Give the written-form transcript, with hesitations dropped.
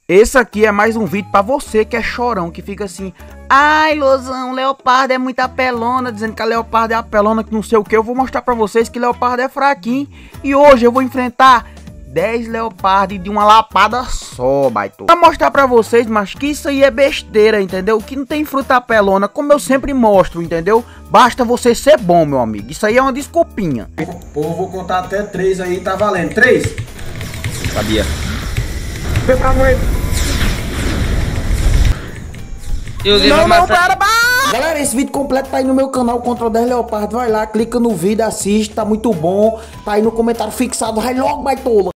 Esse aqui é mais um vídeo pra você que é chorão, que fica assim: ai, Lozão, leopardo é muito apelona, dizendo que a leopardo é apelona, que não sei o que. Eu vou mostrar pra vocês que leopardo é fraquinho. E hoje eu vou enfrentar 10 leopardos de uma lapada só, baito. Pra mostrar pra vocês, mas que isso aí é besteira, entendeu? Que não tem fruta apelona, como eu sempre mostro, entendeu? Basta você ser bom, meu amigo. Isso aí é uma desculpinha. Pô, vou contar até 3 aí, tá valendo. 3. Sabia. Vem pra mãe. Não, para. Galera, esse vídeo completo tá aí no meu canal, Contra 10 Leopardo. Vai lá, clica no vídeo, assiste, tá muito bom. Tá aí no comentário fixado, vai logo, baitola.